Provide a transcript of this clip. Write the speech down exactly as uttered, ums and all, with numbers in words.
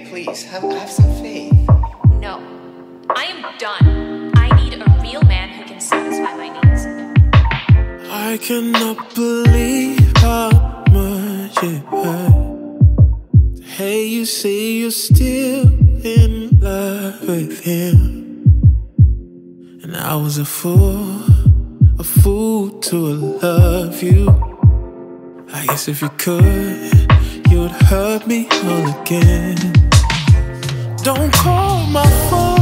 please, have, have some faith. No. I am done. I need a real man who can satisfy my needs. I cannot believe how much it hurt. Hey, you say you're still in love with him, and I was a fool, a fool to love you. I guess if you could, you would hurt me all again. Don't call my phone.